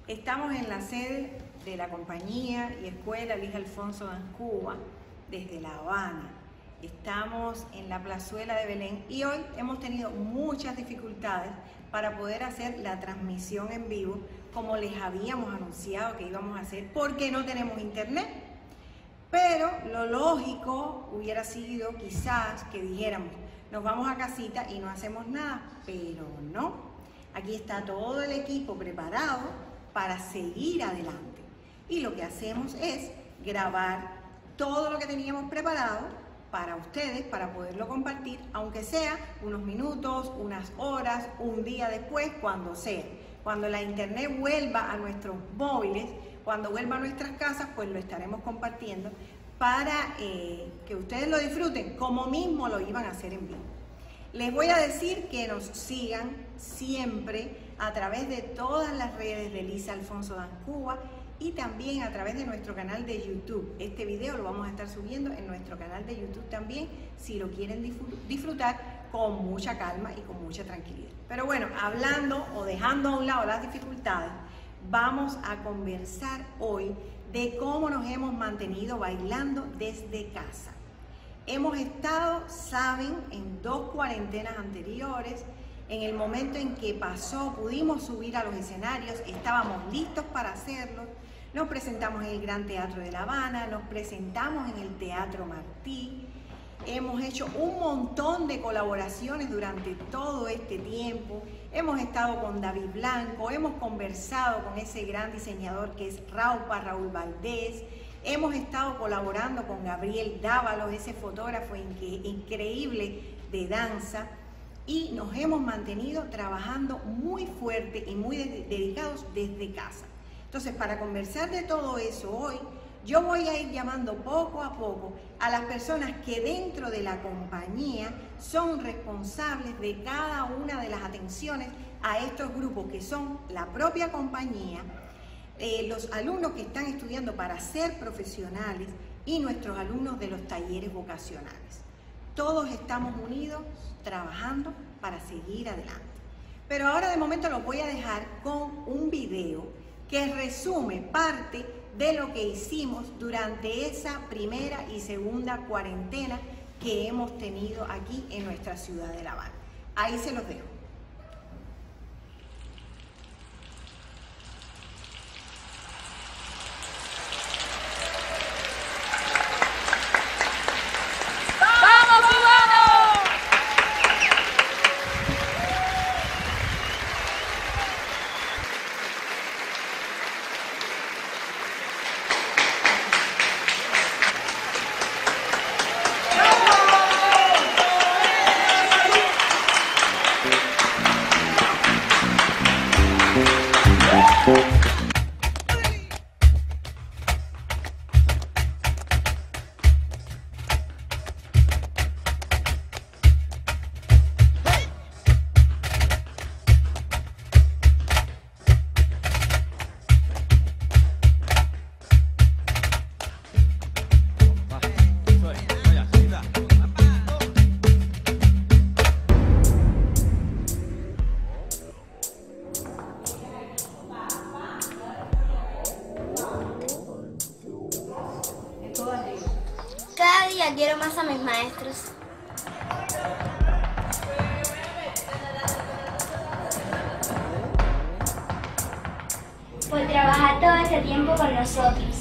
Estamos en la sede de la compañía y escuela Luis Alfonso Dancúa desde La Habana. Estamos en la plazuela de Belén y hoy hemos tenido muchas dificultades para poder hacer la transmisión en vivo como les habíamos anunciado que íbamos a hacer porque no tenemos internet. Pero lo lógico hubiera sido quizás que dijéramos, nos vamos a casita y no hacemos nada, pero no. Aquí está todo el equipo preparado para seguir adelante. Y lo que hacemos es grabar todo lo que teníamos preparado para ustedes, para poderlo compartir, aunque sea unos minutos, unas horas, un día después, cuando sea. Cuando la internet vuelva a nuestros móviles, cuando vuelva a nuestras casas, pues lo estaremos compartiendo para que ustedes lo disfruten como mismo lo iban a hacer en vivo. Les voy a decir que nos sigan siempre a través de todas las redes de Luis Alfonso Dancúa y también a través de nuestro canal de YouTube. Este video lo vamos a estar subiendo en nuestro canal de YouTube también, si lo quieren disfrutar con mucha calma y con mucha tranquilidad. Pero bueno, hablando o dejando a un lado las dificultades, vamos a conversar hoy de cómo nos hemos mantenido bailando desde casa. Hemos estado, saben, en 2 cuarentenas anteriores. En el momento en que pasó, pudimos subir a los escenarios, estábamos listos para hacerlo. Nos presentamos en el Gran Teatro de La Habana, nos presentamos en el Teatro Martí. Hemos hecho un montón de colaboraciones durante todo este tiempo. Hemos estado con David Blanco, hemos conversado con ese gran diseñador que es Raúl Valdés. Hemos estado colaborando con Gabriel Dávalos, ese fotógrafo increíble de danza. Y nos hemos mantenido trabajando muy fuerte y muy dedicados desde casa. Entonces, para conversar de todo eso hoy, yo voy a ir llamando poco a poco a las personas que dentro de la compañía son responsables de cada una de las atenciones a estos grupos que son la propia compañía, los alumnos que están estudiando para ser profesionales y nuestros alumnos de los talleres vocacionales. Todos estamos unidos trabajando para seguir adelante. Pero ahora de momento los voy a dejar con un video que resume parte de lo que hicimos durante esa primera y segunda cuarentena que hemos tenido aquí en nuestra ciudad de La Habana. Ahí se los dejo. Cada día quiero más a mis maestros. Por trabajar todo este tiempo con nosotros.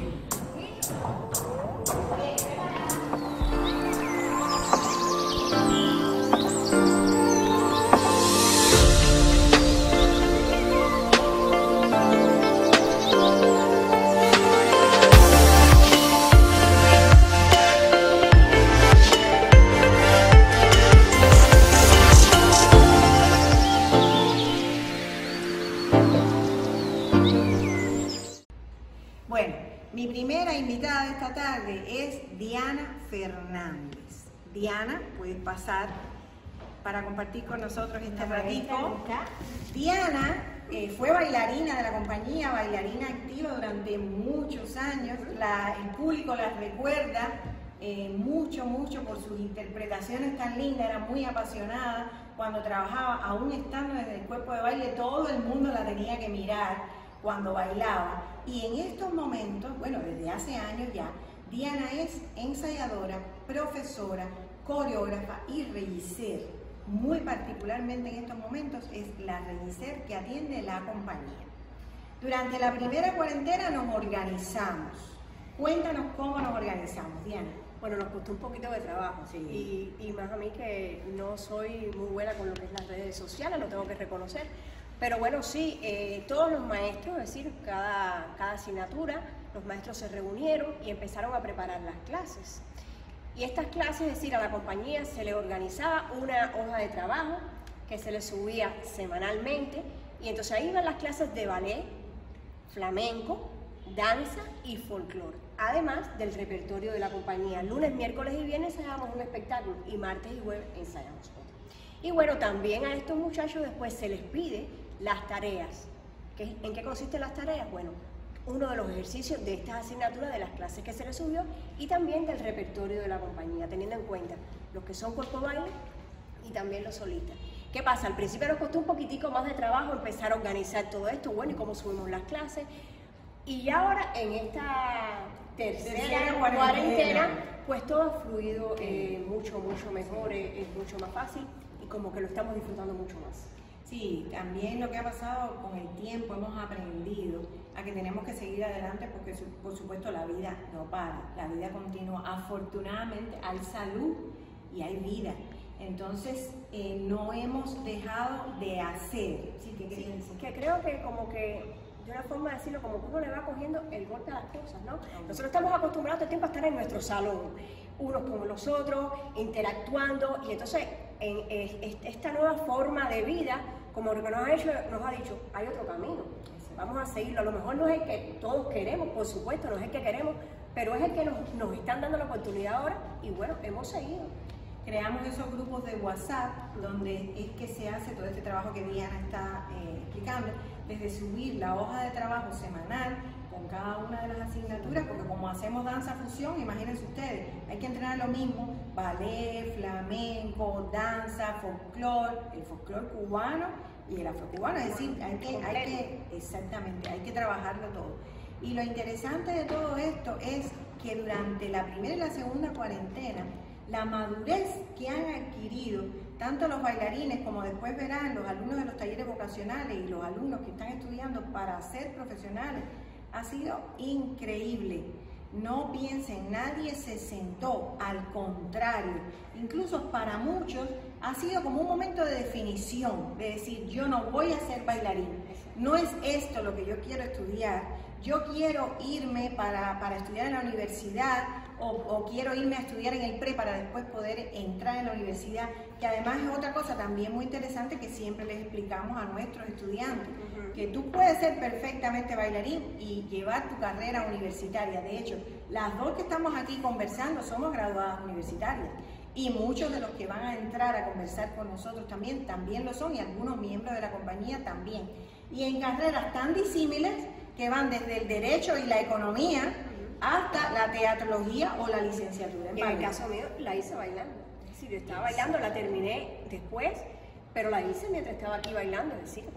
Bueno, mi primera invitada de esta tarde es Diana Fernández. Diana, puedes pasar para compartir con nosotros este ratito. Diana fue bailarina de la compañía, bailarina activa durante muchos años. El público la recuerda mucho por sus interpretaciones tan lindas, era muy apasionada. Cuando trabajaba, aún estando desde el cuerpo de baile, todo el mundo la tenía que mirar cuando bailaba. Y en estos momentos, bueno, desde hace años ya, Diana es ensayadora, profesora, coreógrafa y regisser. Muy particularmente en estos momentos es la regisser que atiende la compañía. Durante la primera cuarentena nos organizamos. Cuéntanos cómo nos organizamos, Diana. Bueno, nos costó un poquito de trabajo, sí. y más a mí que no soy muy buena con lo que es las redes sociales, lo tengo que reconocer. Pero bueno, sí, todos los maestros, es decir, cada asignatura, los maestros se reunieron y empezaron a preparar las clases. Y estas clases, es decir, a la compañía se le organizaba una hoja de trabajo que se le subía semanalmente, y entonces ahí iban las clases de ballet, flamenco, danza y folclore, además del repertorio de la compañía. Lunes, miércoles y viernes ensayamos un espectáculo y martes y jueves ensayamos otro. Y bueno, también a estos muchachos después se les pide las tareas. ¿En qué consisten las tareas? Bueno, uno de los ejercicios de estas asignaturas de las clases que se les subió y también del repertorio de la compañía, teniendo en cuenta los que son cuerpo baile y también los solistas. ¿Qué pasa? Al principio nos costó un poquitico más de trabajo empezar a organizar todo esto, bueno, y cómo subimos las clases. Y ya ahora en esta tercera cuarentena, pues todo ha fluido mucho mejor, es mucho más fácil y como que lo estamos disfrutando mucho más. Sí, también lo que ha pasado con el tiempo, hemos aprendido a que tenemos que seguir adelante porque por supuesto la vida no para, la vida continúa. Afortunadamente hay salud y hay vida. Entonces no hemos dejado de hacer. ¿Sí? ¿Qué querías decir? Que creo que como que, de una forma de decirlo, como que uno le va cogiendo el golpe a las cosas, ¿no? Nosotros estamos acostumbrados todo el tiempo a estar en nuestro salón, unos con los otros, interactuando, y entonces en esta nueva forma de vida, como que nos ha dicho, hay otro camino, vamos a seguirlo. A lo mejor no es el que todos queremos, por supuesto, no es el que queremos, pero es el que nos están dando la oportunidad ahora, y bueno, hemos seguido. Creamos esos grupos de WhatsApp donde es que se hace todo este trabajo que Diana está explicando, desde subir la hoja de trabajo semanal con cada una de las asignaturas, porque como hacemos danza fusión, imagínense ustedes, hay que entrenar lo mismo, ballet, flamenco, danza, folclore, el folclore cubano y el afrocubano, es decir, exactamente, hay que trabajarlo todo. Y lo interesante de todo esto es que durante la primera y la segunda cuarentena, la madurez que han adquirido tanto los bailarines como después verán los alumnos de los talleres vocacionales y los alumnos que están estudiando para ser profesionales, ha sido increíble. No piensen, nadie se sentó, al contrario, incluso para muchos ha sido como un momento de definición, de decir, yo no voy a ser bailarín, no es esto lo que yo quiero estudiar, yo quiero irme para estudiar en la universidad o quiero irme a estudiar en el pre para después poder entrar en la universidad, que además es otra cosa también muy interesante que siempre les explicamos a nuestros estudiantes, que tú puedes ser perfectamente bailarín y llevar tu carrera universitaria. De hecho, las dos que estamos aquí conversando somos graduadas universitarias y muchos de los que van a entrar a conversar con nosotros también lo son, y algunos miembros de la compañía también. Y en carreras tan disímiles que van desde el derecho y la economía hasta la teatrología o la licenciatura en baile. En el caso mío, la hice bailando. Es decir, yo estaba bailando, la terminé después, pero la hice mientras estaba aquí bailando. Es decir,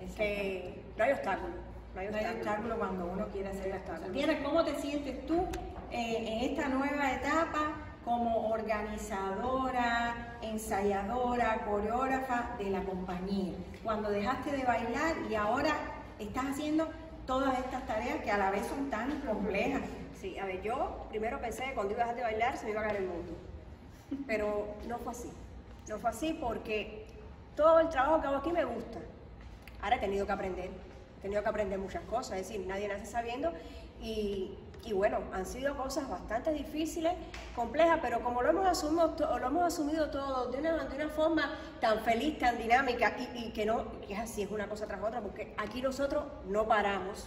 que no hay obstáculo. No hay obstáculo cuando uno quiere hacer las cosas. Diana, ¿cómo te sientes tú en esta nueva etapa como organizadora, ensayadora, coreógrafa de la compañía? Cuando dejaste de bailar y ahora estás haciendo todas estas tareas que a la vez son tan complejas. Sí, a ver, yo primero pensé que cuando iba a dejar de bailar se me iba a caer el mundo, pero no fue así. No fue así porque todo el trabajo que hago aquí me gusta. Ahora he tenido que aprender muchas cosas, es decir, nadie nace sabiendo y bueno, han sido cosas bastante difíciles, complejas, pero como lo hemos asumido todo de una forma tan feliz, tan dinámica y que es así, es una cosa tras otra, porque aquí nosotros no paramos,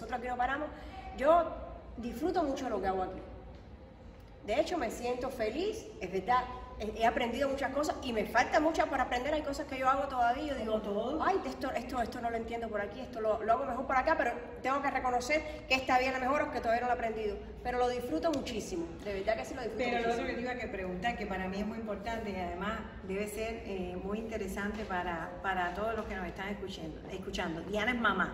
yo disfruto mucho lo que hago aquí. De hecho, me siento feliz, es verdad, he aprendido muchas cosas y me falta muchas por aprender, hay cosas que yo hago todavía, yo digo, ay, esto no lo entiendo por aquí, esto lo hago mejor por acá, pero tengo que reconocer que esta vía la mejor o que todavía no lo he aprendido, pero lo disfruto muchísimo, de verdad que sí lo disfruto muchísimo. Pero lo otro que te iba a preguntar, que para mí es muy importante y además debe ser muy interesante para todos los que nos están escuchando. Diana es mamá.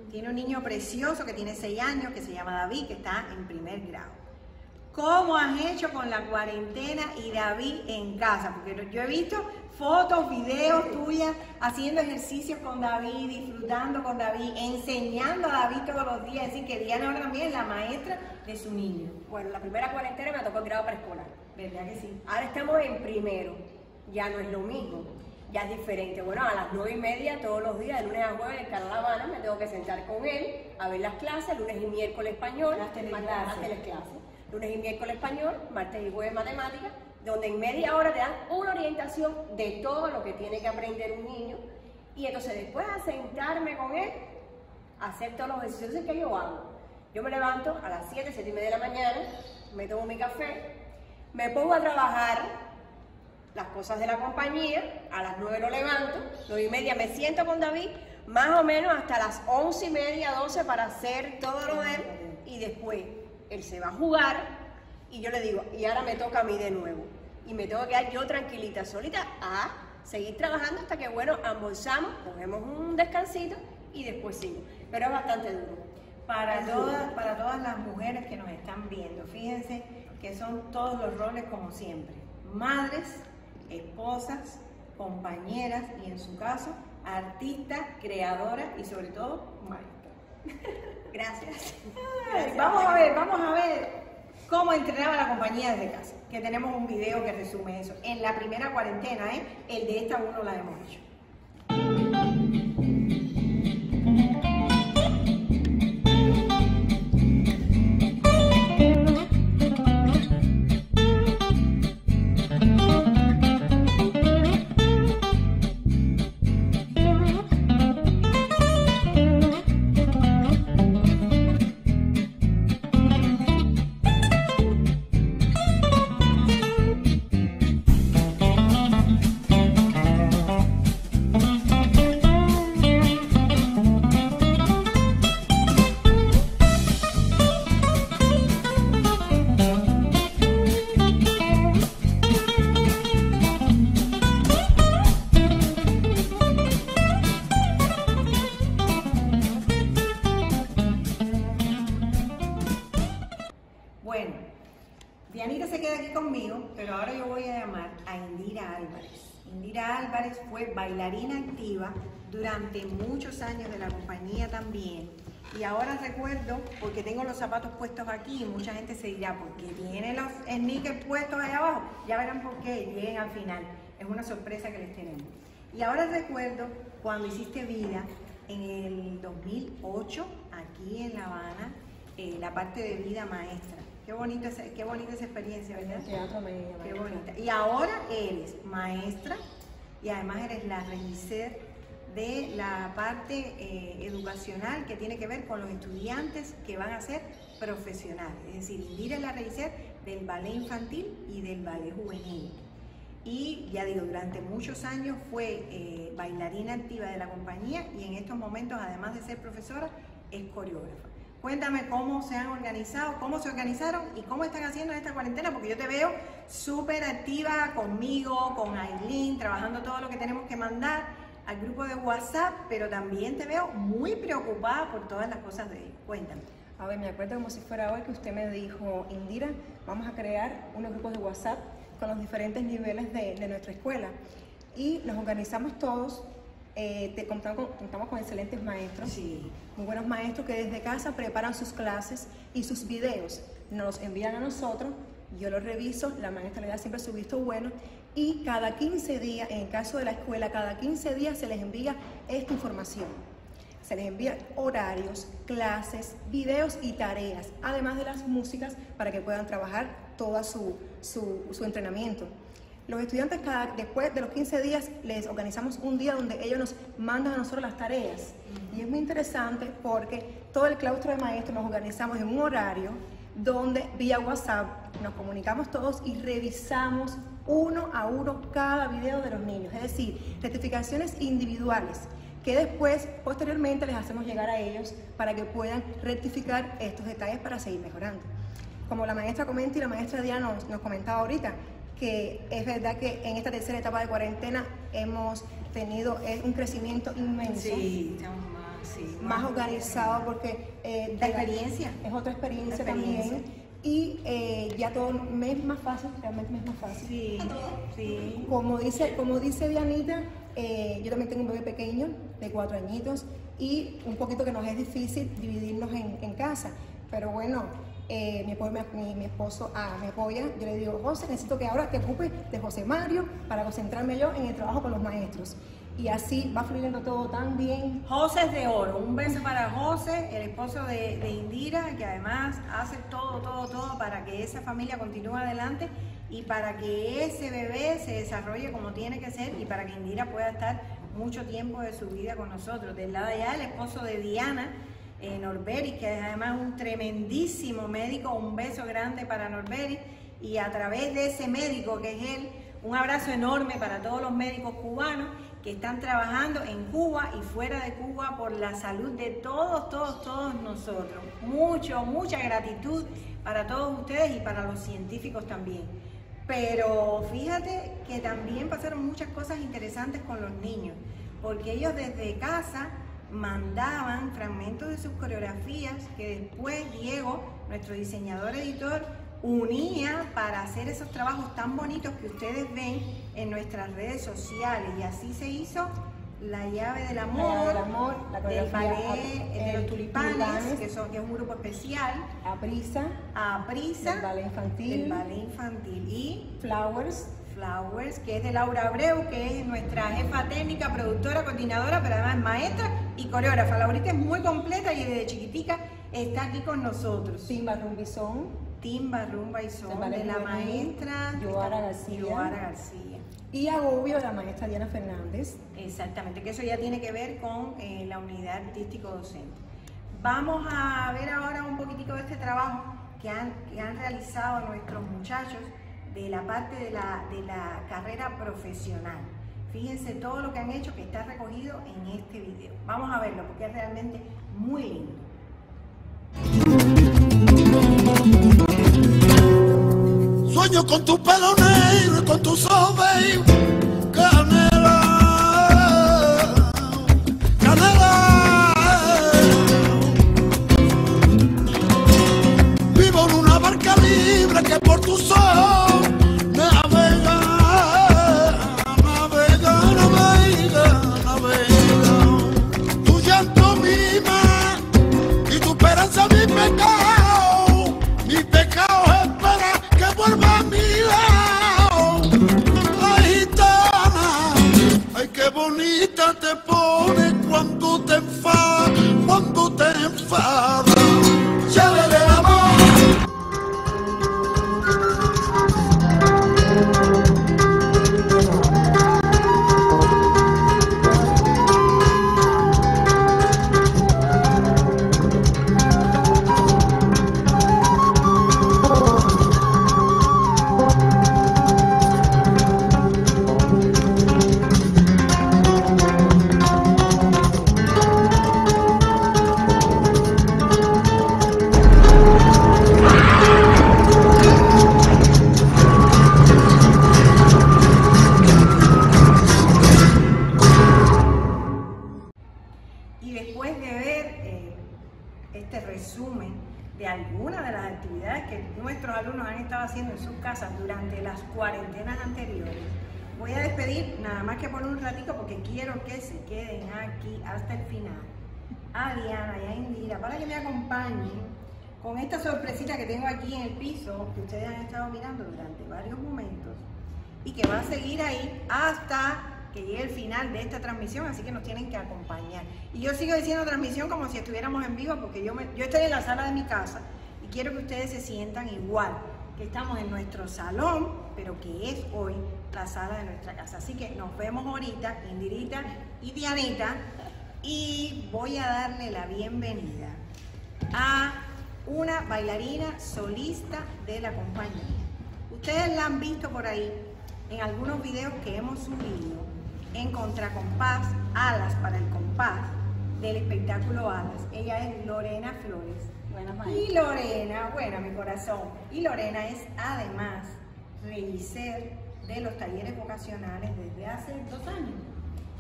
Tiene un niño precioso que tiene 6 años, que se llama David, que está en primer grado. ¿Cómo has hecho con la cuarentena y David en casa? Porque yo he visto fotos, videos tuyas haciendo ejercicios con David, disfrutando con David, enseñando a David todos los días. Es decir, que Diana ahora también es la maestra de su niño. Bueno, la primera cuarentena me tocó el grado preescolar. ¿Verdad que sí? Ahora estamos en primero, ya no es lo mismo, ya es diferente. Bueno, a las 9:30 todos los días, de lunes a jueves, en Canal La Habana, me tengo que sentar con él a ver las clases, lunes y miércoles español, Las teleclases. Lunes y miércoles español, martes y jueves matemáticas, donde en media hora te dan una orientación de todo lo que tiene que aprender un niño. Y entonces después a sentarme con él, a hacer todos los ejercicios que yo hago. Yo me levanto a las 7, 7:30 de la mañana, me tomo mi café, me pongo a trabajar las cosas de la compañía, a las 9 lo levanto, 9:30 me siento con David, más o menos hasta las 11:30, 12 para hacer todo lo de él, y después él se va a jugar y yo le digo, y ahora me toca a mí de nuevo. Y me tengo que quedar yo tranquilita, solita, a seguir trabajando hasta que, bueno, almorzamos, cogemos un descansito y después sigo. Pero es bastante duro. Para todas las mujeres que nos están viendo, fíjense que son todos los roles como siempre. Madres, esposas, compañeras y en su caso, artistas, creadoras y sobre todo, maestras. Gracias. Vamos a ver cómo entrenaba la compañía desde casa, que tenemos un video que resume eso. En la primera cuarentena, el de esta uno la hemos hecho. Bueno, Dianita se queda aquí conmigo, pero ahora yo voy a llamar a Indira Álvarez. Indira Álvarez fue bailarina activa durante muchos años de la compañía también. Y ahora recuerdo, porque tengo los zapatos puestos aquí, y mucha gente se dirá, ¿por qué tiene los sneakers puestos allá abajo? Ya verán por qué, lleguen al final. Es una sorpresa que les tenemos. Y ahora recuerdo cuando hiciste vida en el 2008, aquí en La Habana, la parte de vida maestra. Qué bonita esa experiencia, ¿verdad? El teatro me Qué bonita. Y ahora eres maestra y además eres la revisera de la parte educacional que tiene que ver con los estudiantes que van a ser profesionales. Es decir, Indira es la revisera del ballet infantil y del ballet juvenil. Y ya digo, durante muchos años fue bailarina activa de la compañía y en estos momentos, además de ser profesora, es coreógrafa. Cuéntame cómo se han organizado, cómo se organizaron y cómo están haciendo en esta cuarentena, porque yo te veo súper activa conmigo, con Aileen, trabajando todo lo que tenemos que mandar al grupo de WhatsApp, pero también te veo muy preocupada por todas las cosas de ellos. Cuéntame. A ver, me acuerdo como si fuera hoy que usted me dijo, Indira, vamos a crear unos grupos de WhatsApp con los diferentes niveles de nuestra escuela. Y nos organizamos todos, contamos con excelentes maestros, Sí. muy buenos maestros que desde casa preparan sus clases y sus videos, nos los envían a nosotros, yo los reviso, la maestra le da siempre su visto bueno y cada 15 días, en el caso de la escuela, cada 15 días se les envía esta información. Se les envía horarios, clases, videos y tareas, además de las músicas para que puedan trabajar todo su entrenamiento. Los estudiantes después de los 15 días les organizamos un día donde ellos nos mandan a nosotros las tareas. Y es muy interesante porque todo el claustro de maestros nos organizamos en un horario donde vía WhatsApp nos comunicamos todos y revisamos uno a uno cada video de los niños. Es decir, rectificaciones individuales que después, posteriormente, les hacemos llegar a ellos para que puedan rectificar estos detalles para seguir mejorando. Como la maestra comenta y la maestra Diana nos comentaba ahorita, que es verdad que en esta tercera etapa de cuarentena hemos tenido un crecimiento inmenso. Sí, estamos más. Sí, más organizado porque la experiencia. es otra experiencia, La experiencia. también. Y ya todo me es más fácil, realmente me es más fácil. Sí, sí. Como dice Dianita, yo también tengo un bebé pequeño de 4 añitos y un poquito que nos es difícil dividirnos en casa. Pero bueno, mi esposo me apoya. Yo le digo, José, necesito que ahora te ocupes de José Mario para concentrarme yo en el trabajo con los maestros. Y así va fluyendo todo tan bien. José es de oro. Un beso para José, el esposo de Indira, que además hace todo para que esa familia continúe adelante y para que ese bebé se desarrolle como tiene que ser y para que Indira pueda estar mucho tiempo de su vida con nosotros. Del lado de allá, el esposo de Diana, Norberi, que es además un tremendísimo médico. Un beso grande para Norberi y a través de ese médico que es él, un abrazo enorme para todos los médicos cubanos que están trabajando en Cuba y fuera de Cuba por la salud de todos nosotros. Mucha gratitud para todos ustedes y para los científicos también. Pero fíjate que también pasaron muchas cosas interesantes con los niños, porque ellos desde casa mandaban fragmentos de sus coreografías que después Diego, nuestro diseñador editor, unía para hacer esos trabajos tan bonitos que ustedes ven en nuestras redes sociales. Y así se hizo La Llave del Amor, del ballet de los Tulipanes, que es un grupo especial. Aprisa, del ballet infantil. Y Flowers, que es de Laura Abreu, que es nuestra jefa técnica, productora, coordinadora, pero además maestra y coreógrafa. Laurita es muy completa y desde chiquitica está aquí con nosotros. Timba, Rumba y Son, de la maestra Yoara García. Y Agobio, de la maestra Diana Fernández. Exactamente, que eso ya tiene que ver con la unidad artístico-docente. Vamos a ver ahora un poquitico de este trabajo que han realizado nuestros muchachos de la parte de la carrera profesional. Fíjense todo lo que han hecho, que está recogido en este video. Vamos a verlo porque es realmente muy lindo. Sueño con tu pelo negro y con tus ojos canela, canela. Vivo en una barca libre que por tus ojos navega, navega, navega, navega. Tu llanto mima y tu esperanza mi pecado, mi pecado espera que vuelva a mi lado. Ay, gitana, ay, qué bonita te pone cuando te enfadas, cuando te enfadas. Llave del amor. Y después de ver este resumen de algunas de las actividades que nuestros alumnos han estado haciendo en sus casas durante las cuarentenas anteriores, voy a despedir nada más que por un ratito porque quiero que se queden aquí hasta el final a Diana y a Indira para que me acompañen con esta sorpresita que tengo aquí en el piso, que ustedes han estado mirando durante varios momentos y que va a seguir ahí hasta que llegue el final de esta transmisión, así que nos tienen que acompañar. Y yo sigo diciendo transmisión como si estuviéramos en vivo, porque yo estoy en la sala de mi casa y quiero que ustedes se sientan igual, que estamos en nuestro salón, pero que es hoy la sala de nuestra casa. Así que nos vemos ahorita, Indirita y Dianita, y voy a darle la bienvenida a una bailarina solista de la compañía. Ustedes la han visto por ahí en algunos videos que hemos subido en Contracompás, Alas para el Compás, del espectáculo Alas. Ella es Lorena Flores. Y Lorena, bueno, mi corazón. Y Lorena es además revisor de los talleres vocacionales desde hace 2 años.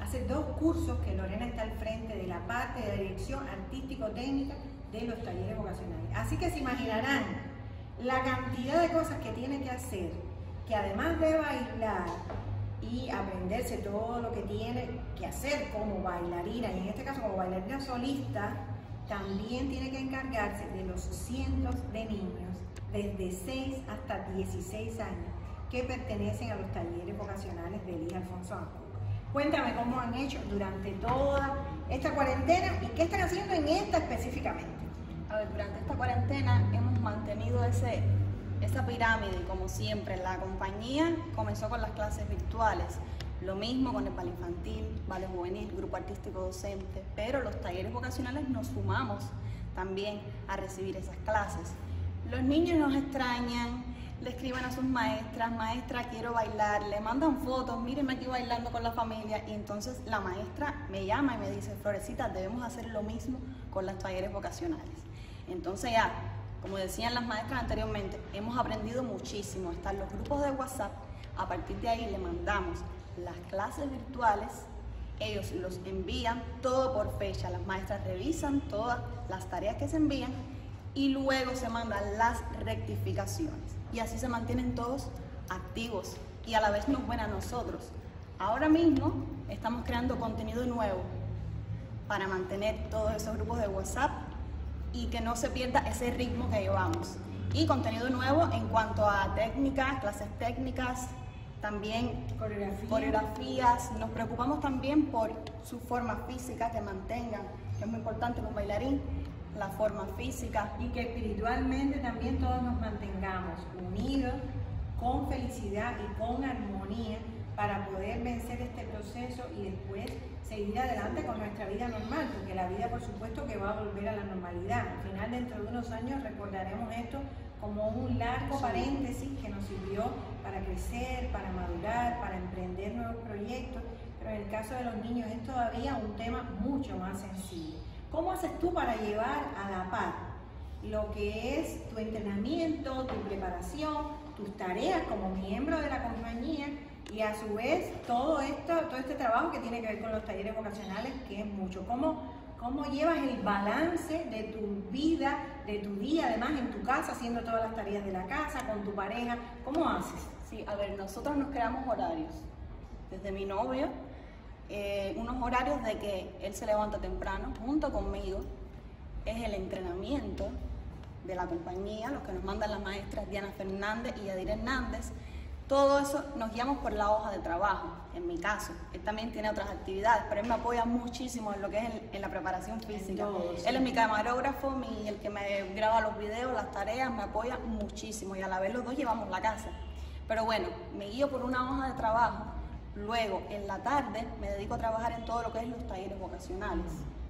Hace 2 cursos que Lorena está al frente de la parte de la dirección artístico-técnica de los talleres vocacionales. Así que se imaginarán la cantidad de cosas que tiene que hacer, que además de bailar y aprenderse todo lo que tiene que hacer como bailarina, y en este caso como bailarina solista, también tiene que encargarse de los cientos de niños desde 6 hasta 16 años que pertenecen a los talleres vocacionales de Elías Alfonso Ancuba. Cuéntame cómo han hecho durante toda esta cuarentena y qué están haciendo en esta específicamente. A ver, durante esta cuarentena hemos mantenido esa pirámide, como siempre. La compañía comenzó con las clases virtuales, lo mismo con el ballet infantil, ballet juvenil, grupo artístico docente, pero los talleres vocacionales nos sumamos también a recibir esas clases. Los niños nos extrañan, le escriben a sus maestras, maestra quiero bailar, le mandan fotos, mírenme aquí bailando con la familia, y entonces la maestra me llama y me dice, Florecita, debemos hacer lo mismo con los talleres vocacionales. Entonces ya, como decían las maestras anteriormente, hemos aprendido muchísimo. Están los grupos de WhatsApp, a partir de ahí le mandamos las clases virtuales, ellos los envían todo por fecha, las maestras revisan todas las tareas que se envían y luego se mandan las rectificaciones. Y así se mantienen todos activos y a la vez nos ven a nosotros. Ahora mismo estamos creando contenido nuevo para mantener todos esos grupos de WhatsApp y que no se pierda ese ritmo que llevamos. Y contenido nuevo en cuanto a técnicas, clases técnicas, también coreografías. Nos preocupamos también por su forma física, que mantengan, que es muy importante en un bailarín, la forma física. Y que espiritualmente también todos nos mantengamos unidos, con felicidad y con armonía, para poder vencer este proceso y después seguir adelante con nuestra vida normal, porque la vida por supuesto que va a volver a la normalidad. Al final, dentro de unos años, recordaremos esto como un largo paréntesis que nos sirvió para crecer, para madurar, para emprender nuevos proyectos, pero en el caso de los niños es todavía un tema mucho más sensible. ¿Cómo haces tú para llevar a la par lo que es tu entrenamiento, tu preparación, tus tareas como miembro de la compañía y a su vez todo este trabajo que tiene que ver con los talleres vocacionales, que es mucho? ¿Cómo llevas el balance de tu vida, de tu día, además en tu casa, haciendo todas las tareas de la casa, con tu pareja? ¿Cómo haces? Sí, a ver, nosotros nos creamos horarios. Desde mi novio, unos horarios de que él se levanta temprano junto conmigo, es el entrenamiento de la compañía, los que nos mandan las maestras Diana Fernández y Yadir Hernández. Todo eso nos guiamos por la hoja de trabajo, en mi caso. Él también tiene otras actividades, pero él me apoya muchísimo en lo que es en la preparación física. Él es mi camarógrafo, el que me graba los videos, las tareas, me apoya muchísimo y a la vez los dos llevamos la casa. Pero bueno, me guío por una hoja de trabajo. Luego, en la tarde, me dedico a trabajar en todo lo que es los talleres vocacionales.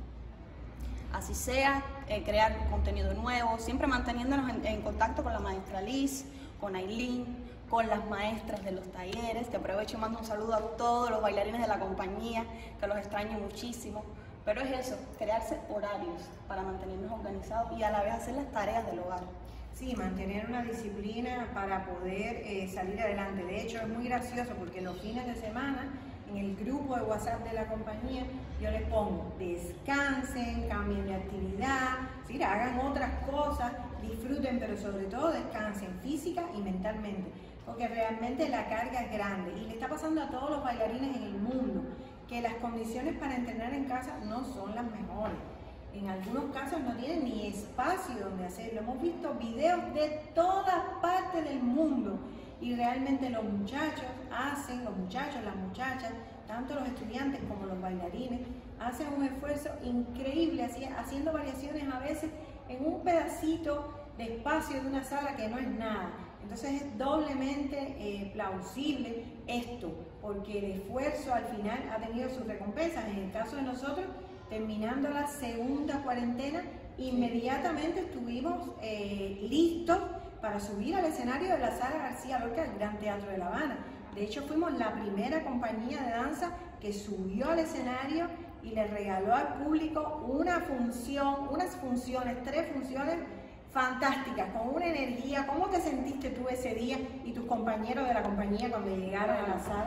Así sea, crear contenido nuevo, siempre manteniéndonos en contacto con la maestra Liz, con Aileen, con las maestras de los talleres, que aprovecho y mando un saludo a todos los bailarines de la compañía, que los extraño muchísimo. Pero es eso, crearse horarios para mantenernos organizados y a la vez hacer las tareas del hogar. Sí, mantener una disciplina para poder salir adelante. De hecho, es muy gracioso porque los fines de semana, en el grupo de WhatsApp de la compañía, yo les pongo, descansen, cambien de actividad, ¿sí? Hagan otras cosas, disfruten, pero sobre todo descansen física y mentalmente, porque realmente la carga es grande y le está pasando a todos los bailarines en el mundo que las condiciones para entrenar en casa no son las mejores. En algunos casos no tienen ni espacio donde hacerlo. Hemos visto videos de todas partes del mundo y realmente los muchachos, las muchachas, tanto los estudiantes como los bailarines, hacen un esfuerzo increíble haciendo variaciones a veces en un pedacito de espacio de una sala que no es nada. Entonces es doblemente plausible esto, porque el esfuerzo al final ha tenido sus recompensas. En el caso de nosotros, terminando la segunda cuarentena, inmediatamente estuvimos listos para subir al escenario de la Sala García Lorca del Gran Teatro de La Habana. De hecho, fuimos la primera compañía de danza que subió al escenario y le regaló al público unas funciones, 3 funciones fantásticas, con una energía. ¿Cómo te sentiste tú ese día y tus compañeros de la compañía cuando llegaron a la sala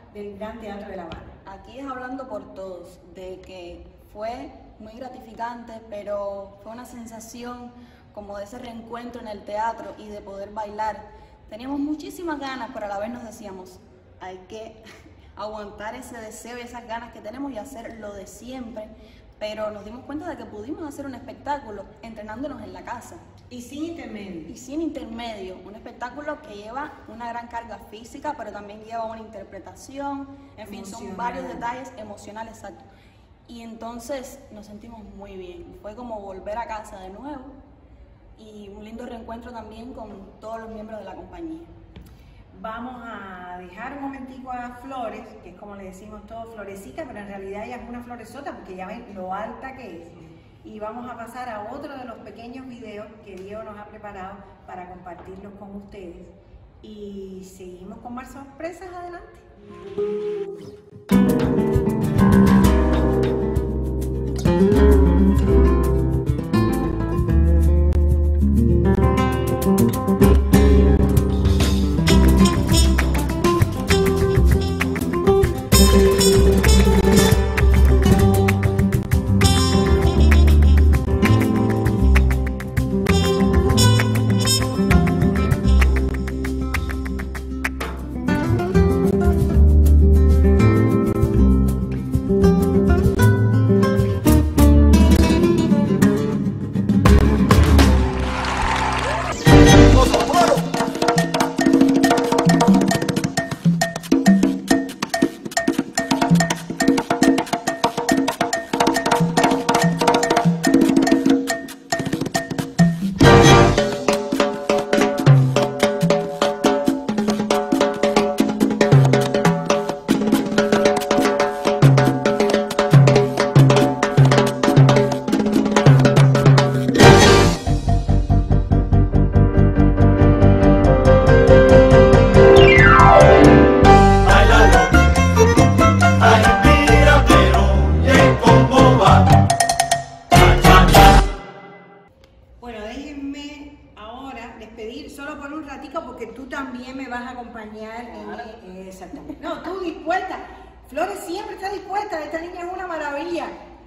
del Gran Teatro de La Habana. Aquí es hablando por todos, de que fue muy gratificante, pero fue una sensación como de ese reencuentro en el teatro y de poder bailar. Teníamos muchísimas ganas, pero a la vez nos decíamos, hay que aguantar ese deseo y esas ganas que tenemos y hacer lo de siempre, pero nos dimos cuenta de que pudimos hacer un espectáculo entrenándonos en la casa. Y sin intermedio. Y sin intermedio, un espectáculo que lleva una gran carga física, pero también lleva una interpretación, en fin, son Emocional. varios detalles emocionales, exacto. Y entonces nos sentimos muy bien, fue como volver a casa de nuevo y un lindo reencuentro también con todos los miembros de la compañía. Vamos a dejar un momentico a Flores, que es como le decimos todos, florecita, pero en realidad ella es una floresota porque ya ven lo alta que es. Y vamos a pasar a otro de los pequeños videos que Diego nos ha preparado para compartirlos con ustedes. Y seguimos con más sorpresas adelante. Bueno, déjenme ahora despedir solo por un ratico porque tú también me vas a acompañar en exactamente. No, tú dispuesta. Flores siempre está dispuesta, esta niña es una maravilla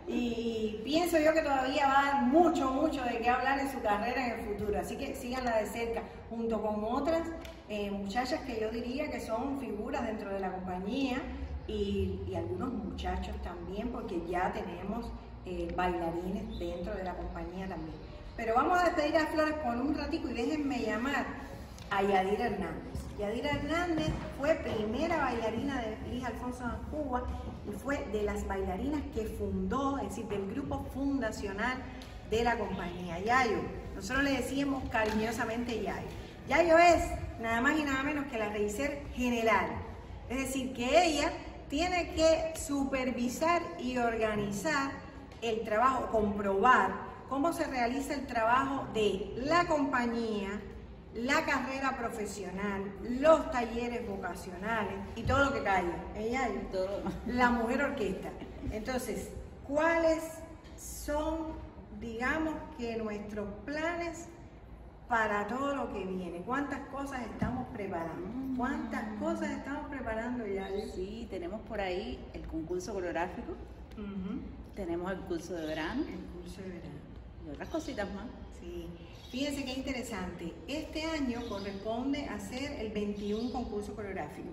y pienso yo que todavía va a dar mucho de qué hablar en su carrera en el futuro, así que síganla de cerca junto con otras muchachas que yo diría que son figuras dentro de la compañía y algunos muchachos también porque ya tenemos bailarines dentro de la compañía también. Pero vamos a despedir a Flores por un ratico y déjenme llamar a Yadira Hernández. Yadira Hernández fue primera bailarina de Liz Alfonso Cuba y fue de las bailarinas que fundó, es decir, del grupo fundacional de la compañía. Yayo, nosotros le decíamos cariñosamente Yayo. Yayo es nada más y nada menos que la revisera general, es decir, que ella tiene que supervisar y organizar el trabajo, comprobar cómo se realiza el trabajo de la compañía, la carrera profesional, los talleres vocacionales y todo lo que caiga. Ella y todo. La mujer orquesta. Entonces, ¿cuáles son, digamos, que nuestros planes para todo lo que viene? ¿Cuántas cosas estamos preparando? ¿Cuántas cosas estamos preparando ya? Sí, tenemos por ahí el concurso coreográfico, tenemos el curso de verano. El curso de verano. Y otras cositas más. Sí. Fíjense qué interesante. Este año corresponde hacer el 21 concurso coreográfico.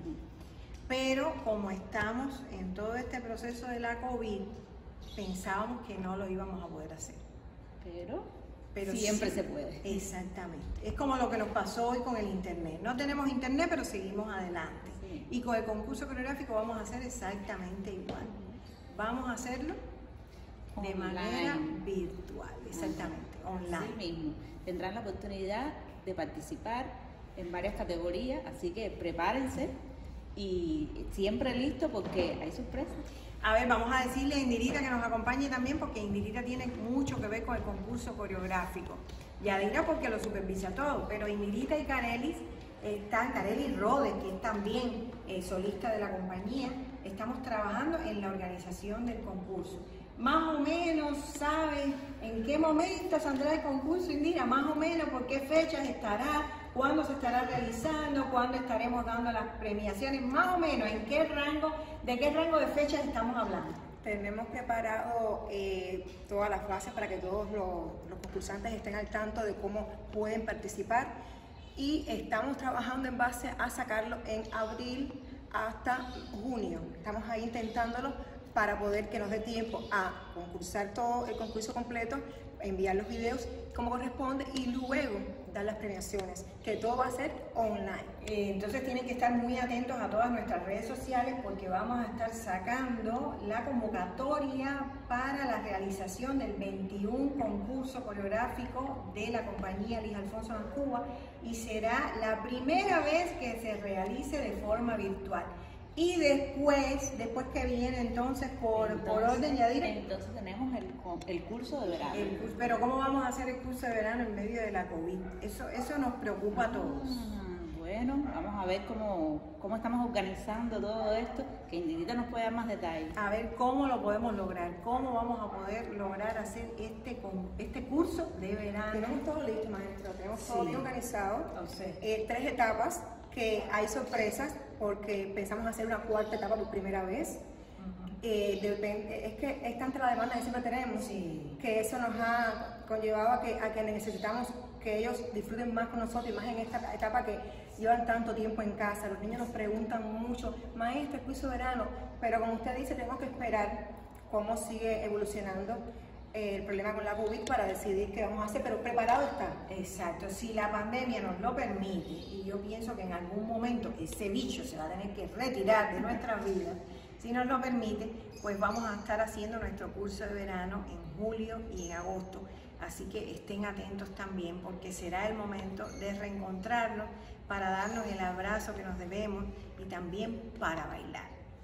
Pero como estamos en todo este proceso de la COVID, pensábamos que no lo íbamos a poder hacer. Pero siempre sí, se puede. Exactamente. Es como lo que nos pasó hoy con el internet. No tenemos internet, pero seguimos adelante. Sí. Y con el concurso coreográfico vamos a hacer exactamente igual. Vamos a hacerlo de manera virtual, exactamente, online. Así mismo. Tendrán la oportunidad de participar en varias categorías, así que prepárense y siempre listo porque hay sorpresas. A ver, vamos a decirle a Indirita que nos acompañe también porque Indirita tiene mucho que ver con el concurso coreográfico. Yadira porque lo supervisa todo, pero Indirita y Carelis están, Carelis Rodes, que es también solista de la compañía, estamos trabajando en la organización del concurso. Más o menos, ¿sabes en qué momento saldrá el concurso, Indira? Más o menos, ¿por qué fechas estará? ¿Cuándo se estará realizando? ¿Cuándo estaremos dando las premiaciones? Más o menos, ¿de qué rango de fechas estamos hablando? Tenemos preparado todas las bases para que todos los concursantes estén al tanto de cómo pueden participar y estamos trabajando en base a sacarlo en abril hasta junio. Estamos ahí intentándolo para poder que nos dé tiempo a concursar todo el concurso completo, enviar los videos como corresponde y luego dar las premiaciones, que todo va a ser online. Entonces tienen que estar muy atentos a todas nuestras redes sociales porque vamos a estar sacando la convocatoria para la realización del 21 concurso coreográfico de la compañía Liz Alfonso Ancuba y será la primera vez que se realice de forma virtual. Y después que viene entonces por orden, Yadira. Entonces tenemos el curso de verano. Pero ¿cómo vamos a hacer el curso de verano en medio de la COVID? Eso nos preocupa a todos. Bueno, vamos a ver cómo estamos organizando todo esto, que Indidita nos puede dar más detalles. A ver cómo lo podemos lograr, cómo vamos a poder lograr hacer este curso de verano. Tenemos todo listo, maestro, tenemos todo bien organizado. Entonces, 3 etapas, que hay sorpresas porque pensamos hacer una 4ª etapa por primera vez. Es que es tanta la demanda que siempre tenemos, que eso nos ha conllevado a que necesitamos que ellos disfruten más con nosotros y más en esta etapa que llevan tanto tiempo en casa. Los niños nos preguntan mucho, maestra, el curso de verano, pero como usted dice, tenemos que esperar cómo sigue evolucionando el problema con la COVID para decidir qué vamos a hacer, pero preparado está. Exacto, si la pandemia nos lo permite, y yo pienso que en algún momento ese bicho se va a tener que retirar de nuestras vidas, si nos lo permite, pues vamos a estar haciendo nuestro curso de verano en julio y en agosto, así que estén atentos también porque será el momento de reencontrarnos para darnos el abrazo que nos debemos y también para bailar,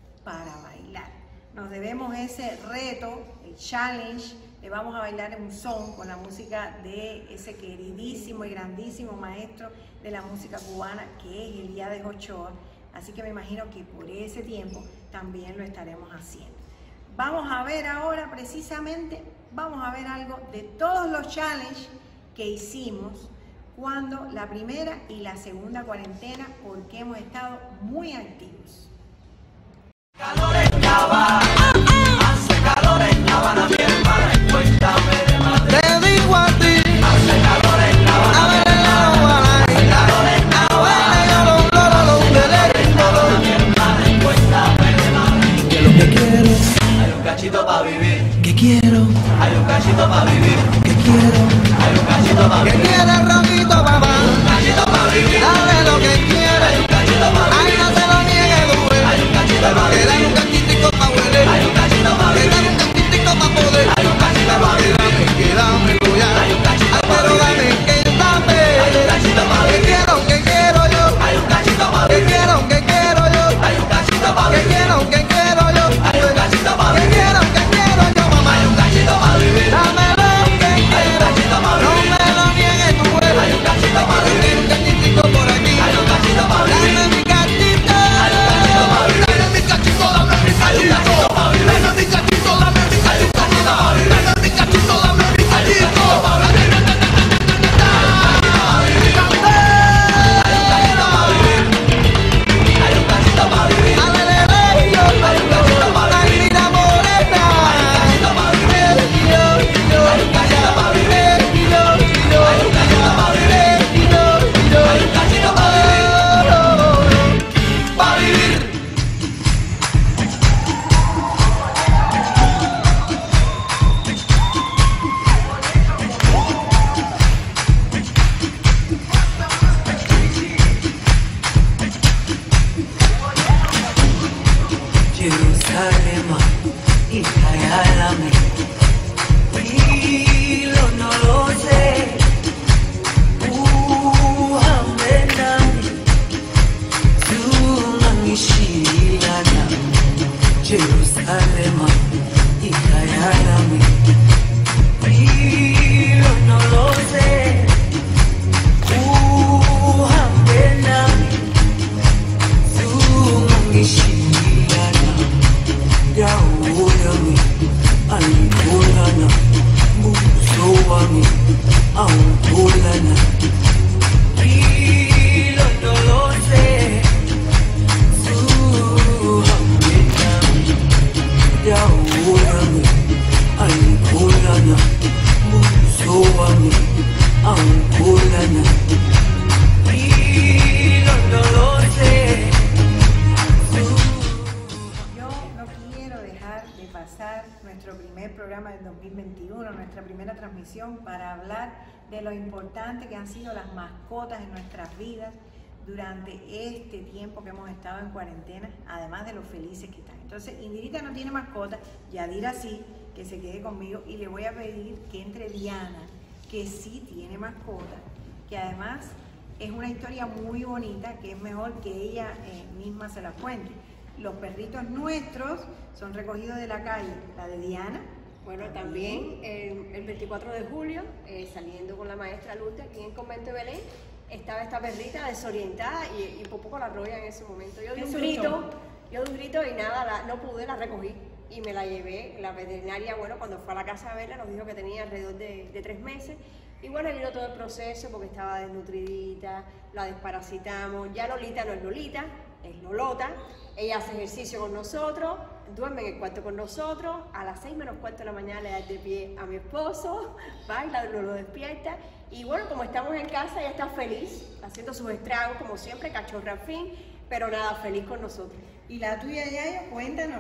Nos debemos ese reto, el challenge, le vamos a bailar en un son con la música de ese queridísimo y grandísimo maestro de la música cubana que es Elías Ochoa. Así que me imagino que por ese tiempo también lo estaremos haciendo. Vamos a ver ahora precisamente, vamos a ver algo de todos los challenges que hicimos cuando la primera y la segunda cuarentena, porque hemos estado muy activos. Calor en Habana, hace calor en Habana, mi hermana, cuéntame de Madrid. Te digo a ti, hace calor en Habana, hace calor en Habana, mi hermana, cuéntame de Madrid. Que lo que quiero, hay un cachito para vivir. Que quiero, hay un cachito para vivir. Que quiero, hay un cachito para vivir. Que quiere el roquito, papá, un cachito para vivir. Dale lo que quiere, hay un cachito para vivir. Ay, no se lo niegue, dure, hay un cachito para vivir. Hay un cachitico pa' huele, hay un cachito pa' vivir. Hay un cachitico pa' poder, hay un cachito pa' vivir. Dame, ya, hay un cachito pa' vivir. Pero dame, que dame, hay un cachito pa' vivir. Que quiero yo, hay un cachito pa' vivir. Que quiero yo, hay un cachito pa' vivir. Que quiero yo, hay un cachito pa' vivir. Que quiero yo, mamá, hay un cachito pa' vivir. Dame lo que quiero, no me lo niegues tú, hay un cachito pa' vivir. Hay un cachitico por aquí, hay un cachito pa' vivir. Dame mi cachito, hay un cachito pa' vivir. Dame mi cachito, dame mi cachito pa' vivir. Dame mi cachito, dame mi cachito pa' vivir. Dame mi cachito, dame mi cachito pa' vivir. Jerusalema, ikayalami, hilo no lo sé, uhambe nami, tunangishilana. Jerusalema, ikayalami, hilo no lo sé, uhambe nami, tunangishilana. Yaulami, alikulana, musowami, aukulana. emplazar nuestro primer programa del 2021, nuestra primera transmisión, para hablar de lo importante que han sido las mascotas en nuestras vidas durante este tiempo que hemos estado en cuarentena, además de lo felices que están. Entonces, Indirita no tiene mascota, Yadira sí, que se quede conmigo, y le voy a pedir que entre Diana, que sí tiene mascota, que además es una historia muy bonita, que es mejor que ella misma se la cuente. Los perritos nuestros son recogidos de la calle, la de Diana. Bueno, también el 24 de julio, saliendo con la maestra Lourdes aquí en el convento de Belén, estaba esta perrita desorientada y por poco la arrolla en ese momento. Yo di un grito y nada, no pude, la recogí y me la llevé. La veterinaria, bueno, cuando fue a la casa a verla, nos dijo que tenía alrededor de 3 meses. Y bueno, vino todo el proceso porque estaba desnutridita, la desparasitamos. Ya Lolita no es Lolita, es Lolota. Ella hace ejercicio con nosotros, duerme en el cuarto con nosotros. A las 6 menos cuarto de la mañana le da de pie a mi esposo, baila, lo despierta. Y bueno, como estamos en casa, ella está feliz, haciendo sus estragos como siempre, cachorra al fin, pero nada, feliz con nosotros. Y la tuya, Yayo, cuéntanos,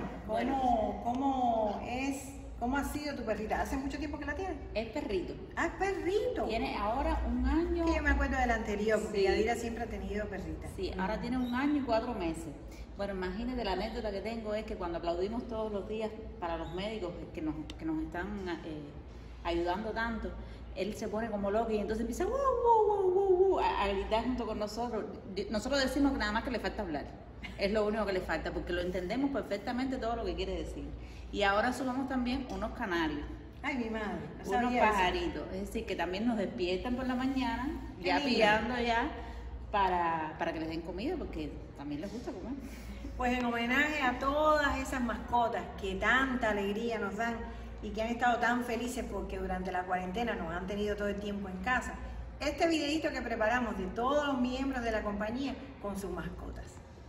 ¿cómo ha sido tu perrita? ¿Hace mucho tiempo que la tienes? Es perrito. Ah, es perrito. Tiene ahora 1 año. Que yo me acuerdo del anterior, porque Sí. Yadira siempre ha tenido perrita. Sí, ahora tiene 1 año y 4 meses. Bueno, imagínate, la anécdota que tengo es que cuando aplaudimos todos los días para los médicos que nos están ayudando tanto, él se pone como loco y entonces empieza a gritar junto con nosotros. Nosotros decimos que nada más que le falta hablar. Es lo único que le falta, porque lo entendemos perfectamente todo lo que quiere decir. Y ahora sumamos también unos canarios. Ay, mi madre, no Unos sabía eso. pajaritos, es decir, que también nos despiertan por la mañana, Qué ya lindo. pillando ya, para que les den comida, porque también les gusta comer. Pues en homenaje a todas esas mascotas que tanta alegría nos dan y que han estado tan felices porque durante la cuarentena nos han tenido todo el tiempo en casa, este videito que preparamos de todos los miembros de la compañía con sus mascotas.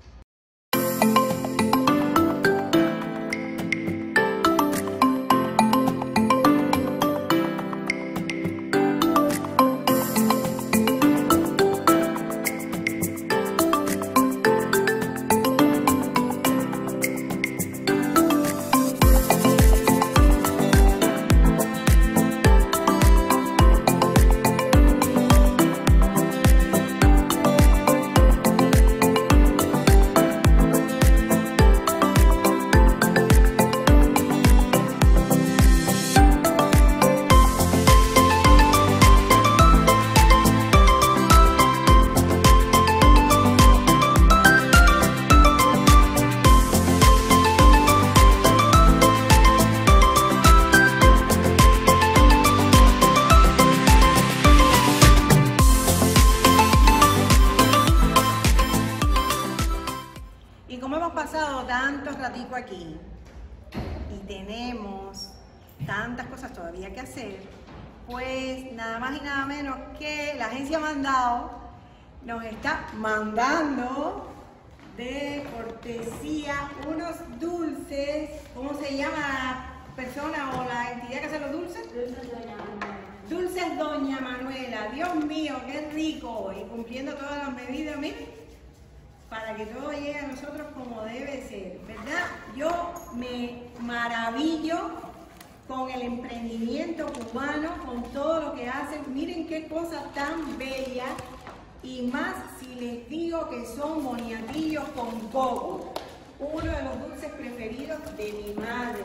Y como hemos pasado tanto ratico aquí y tenemos tantas cosas todavía que hacer, pues nada más y nada menos que la agencia Mandado nos está mandando de cortesía unos dulces. ¿Cómo se llama la persona o la entidad que hace los dulces? Dulces Doña Manuela. Dios mío, qué rico. Y cumpliendo todas las medidas, miren, para que todo llegue a nosotros como debe ser, ¿verdad? Yo me maravillo con el emprendimiento cubano, con todo lo que hacen. Miren qué cosa tan bella, y más si les digo que son moniatillos con coco, uno de los dulces preferidos de mi madre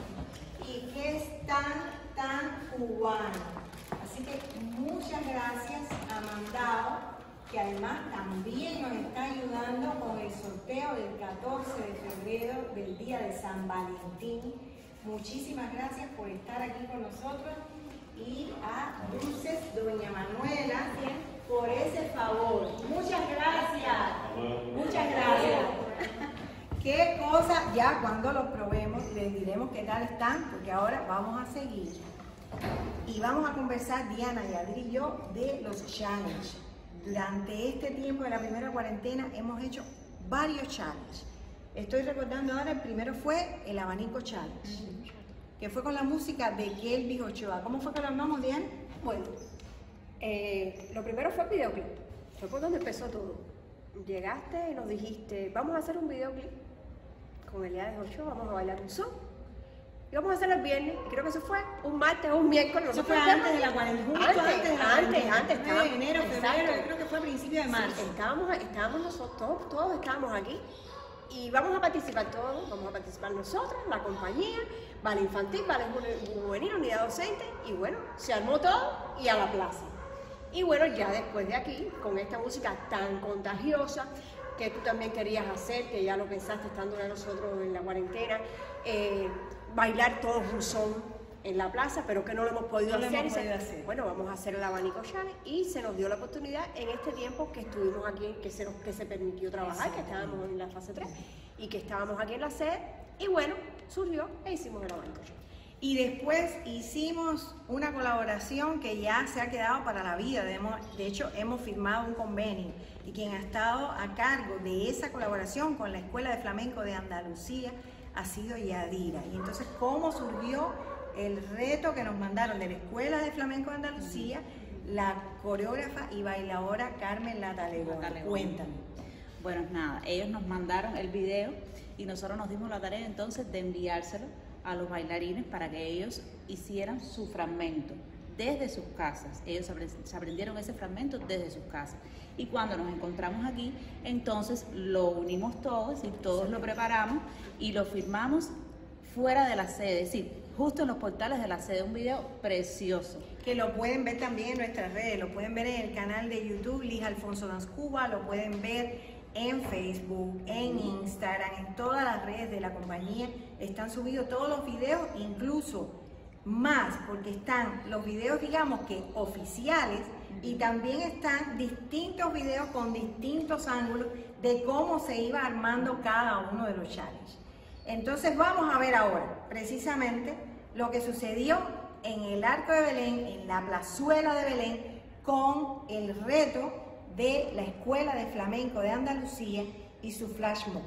y que es tan cubano. Así que muchas gracias a Mandado, que además también nos está ayudando con el sorteo del 14 de febrero del día de San Valentín. Muchísimas gracias por estar aquí con nosotros, y a Dulces Doña Manuela por ese favor. Muchas gracias. Muchas gracias. Qué cosa, ya cuando los probemos les diremos qué tal están, porque ahora vamos a seguir y vamos a conversar, Diana, Yadri y yo, de los challenges. Durante este tiempo de la primera cuarentena hemos hecho varios challenges. Estoy recordando ahora, el primero fue el abanico challenge, que fue con la música de Kelvis Ochoa. ¿Cómo fue que lo armamos, Diana? Bueno, lo primero fue el videoclip, fue por donde empezó todo. Llegaste y nos dijiste, vamos a hacer un videoclip con Eliades Ochoa, vamos a bailar un son. Íbamos a hacerlo el viernes, y creo que eso fue un martes o un miércoles. Eso fue antes de la cuarentena, Antes, de enero, febrero, yo creo que fue a principios de marzo. Sí, estábamos nosotros, todos estábamos aquí. Y vamos a participar todos, vamos a participar nosotros, la compañía, Vale Infantil, Vale Juvenil, Unidad Docente, y bueno, se armó todo y a la plaza. Y bueno, ya después de aquí, con esta música tan contagiosa, que tú también querías hacer, que ya lo pensaste estando nosotros en la cuarentena, bailar todos un son en la plaza, pero que no lo hemos podido hacer. Bueno, vamos a hacer el abanico challenge y se nos dio la oportunidad en este tiempo que estuvimos aquí, que se permitió trabajar, que estábamos en la fase 3 y que estábamos aquí en la sede, y bueno, surgió e hicimos el abanico challenge. Y después hicimos una colaboración que ya se ha quedado para la vida. De hecho, hemos firmado un convenio y quien ha estado a cargo de esa colaboración con la Escuela de Flamenco de Andalucía ha sido Yadira. Y entonces, ¿cómo surgió el reto que nos mandaron de la Escuela de Flamenco de Andalucía? La coreógrafa y bailadora Carmen Latalegón. Cuéntame. Bueno, nada, ellos nos mandaron el video y nosotros nos dimos la tarea entonces de enviárselo a los bailarines para que ellos hicieran su fragmento desde sus casas. Ellos se aprendieron ese fragmento desde sus casas. Y cuando nos encontramos aquí, entonces lo unimos todos y todos lo preparamos y lo firmamos fuera de la sede, es decir, justo en los portales de la sede, un video precioso. Que lo pueden ver también en nuestras redes, lo pueden ver en el canal de YouTube Liz Alfonso Dance Cuba, lo pueden ver en Facebook, en Instagram, en todas las redes de la compañía. Están subidos todos los videos, incluso más, porque están los videos, digamos que oficiales, y también están distintos videos con distintos ángulos de cómo se iba armando cada uno de los challenges. Entonces vamos a ver ahora precisamente lo que sucedió en el Arco de Belén, en la plazuela de Belén, con el reto de la Escuela de Flamenco de Andalucía y su flash mob.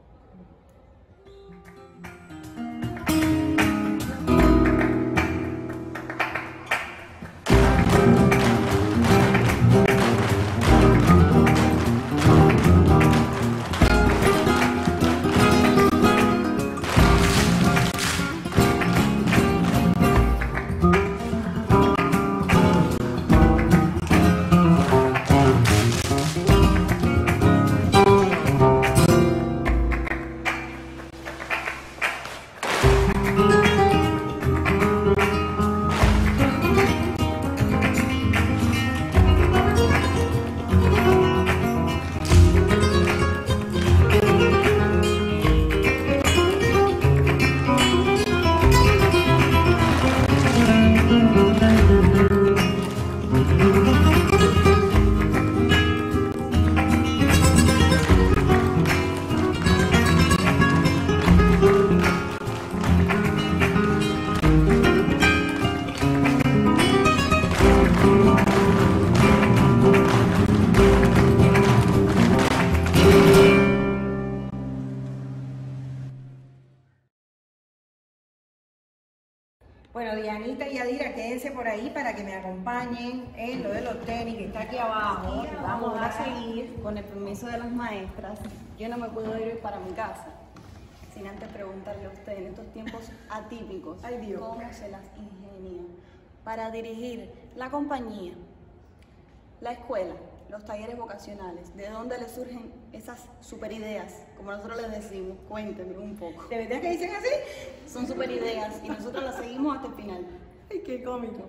Bueno, Dianita y Yadira, quédense por ahí para que me acompañen en lo de los tenis, que está aquí abajo. Vamos a seguir con el permiso de las maestras. Yo no me puedo ir para mi casa sin antes preguntarle a ustedes en estos tiempos atípicos, Ay, Dios, cómo se las ingenian para dirigir la compañía, la escuela, los talleres vocacionales. ¿De dónde les surgen esas super ideas? Como nosotros les decimos, cuéntenme un poco. ¿De verdad que dicen así? Son super ideas y nosotros las seguimos hasta el final. Ay, qué cómico.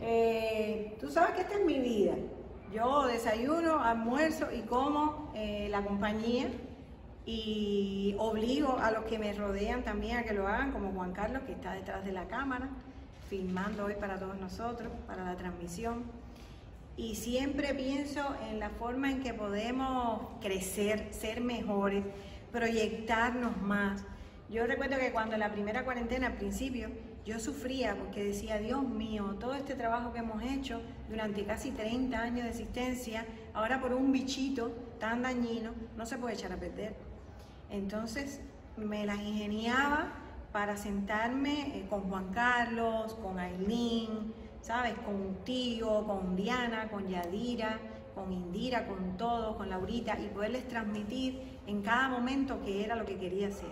Tú sabes que esta es mi vida. Yo desayuno, almuerzo y como la compañía, y obligo a los que me rodean también a que lo hagan, como Juan Carlos, que está detrás de la cámara, filmando hoy para todos nosotros, para la transmisión. Y siempre pienso en la forma en que podemos crecer, ser mejores, proyectarnos más. Yo recuerdo que cuando en la primera cuarentena, al principio, yo sufría porque decía, Dios mío, todo este trabajo que hemos hecho durante casi 30 años de existencia, ahora por un bichito tan dañino, no se puede echar a perder. Entonces me las ingeniaba para sentarme con Juan Carlos, con Ailín, ¿sabes? Con un tío, con Diana, con Yadira, con Indira, con todos, con Laurita, y poderles transmitir en cada momento qué era lo que quería hacer.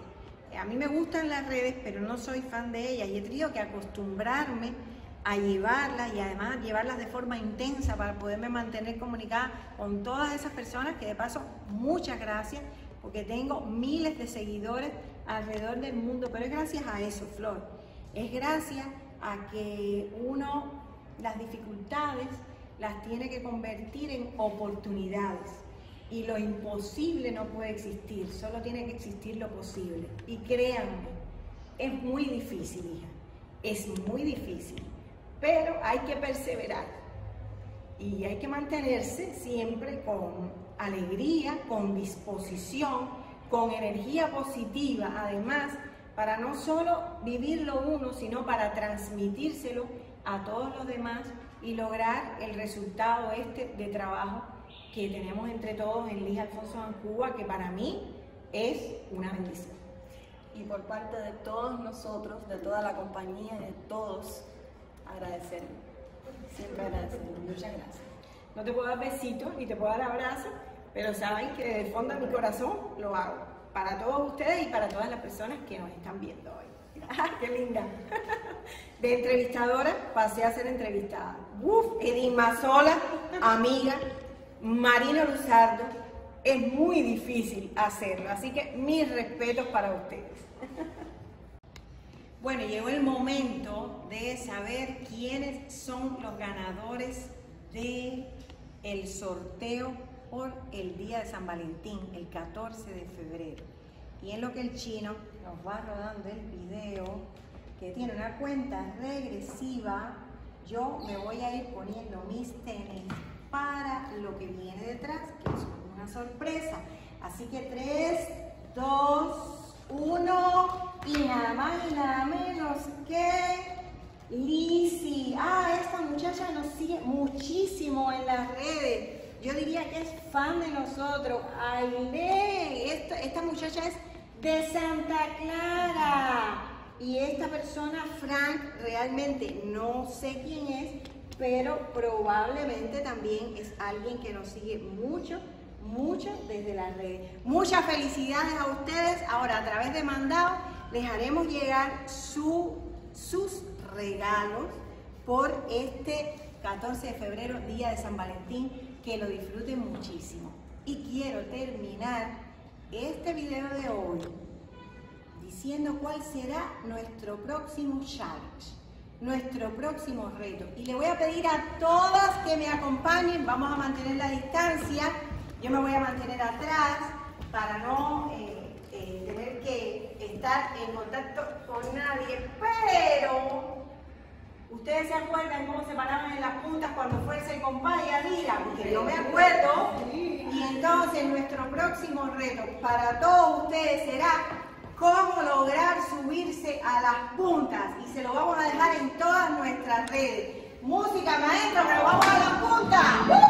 a mí me gustan las redes, pero no soy fan de ellas y he tenido que acostumbrarme a llevarlas y además llevarlas de forma intensa para poderme mantener comunicada con todas esas personas que de paso, muchas gracias, porque tengo miles de seguidores alrededor del mundo, pero es gracias a eso, Flor, es gracias a que uno las dificultades las tiene que convertir en oportunidades y lo imposible no puede existir, solo tiene que existir lo posible. Y créanme, es muy difícil, hija, es muy difícil, pero hay que perseverar y hay que mantenerse siempre con alegría, con disposición, con energía positiva, además, para no solo vivirlo uno, sino para transmitírselo a todos los demás y lograr el resultado de trabajo que tenemos entre todos en Liz Alfonso Ancuba, que para mí es una bendición. Y por parte de todos nosotros, de toda la compañía, de todos, agradecerle. Siempre agradecerle. Muchas gracias. No te puedo dar besitos ni te puedo dar abrazos, pero saben que desde el fondo de mi corazón lo hago. Para todos ustedes y para todas las personas que nos están viendo hoy. ¡Qué linda! De entrevistadora pasé a ser entrevistada. Edith Mazola, amiga, Marina Luzardo, es muy difícil hacerlo, así que mis respetos para ustedes. Bueno, llegó el momento de saber quiénes son los ganadores del sorteo por el día de San Valentín, el 14 de febrero. Y en lo que el chino nos va rodando el video, que tiene una cuenta regresiva, yo me voy a ir poniendo mis tenis para lo que viene detrás, que es una sorpresa. Así que 3, 2, 1 y nada más y nada menos que Lizzy. Esta muchacha nos sigue muchísimo en las redes. Yo diría que es fan de nosotros. Ailén, esta muchacha es de Santa Clara. Y esta persona, Frank, realmente no sé quién es, pero probablemente también es alguien que nos sigue mucho desde las redes. Muchas felicidades a ustedes. Ahora, a través de mandado, les haremos llegar sus regalos por este 14 de febrero, día de San Valentín. Que lo disfruten muchísimo. Y quiero terminar este video de hoy diciendo cuál será nuestro próximo challenge, nuestro próximo reto. Y le voy a pedir a todas que me acompañen. Vamos a mantener la distancia. Yo me voy a mantener atrás para no tener que estar en contacto con nadie. Pero ustedes se acuerdan cómo se paraban en las puntas cuando fue ese compás y Adira, porque yo me acuerdo. Y entonces nuestro próximo reto para todos ustedes será cómo lograr subirse a las puntas. Y se lo vamos a dejar en todas nuestras redes. Música, maestro, pero vamos a las puntas.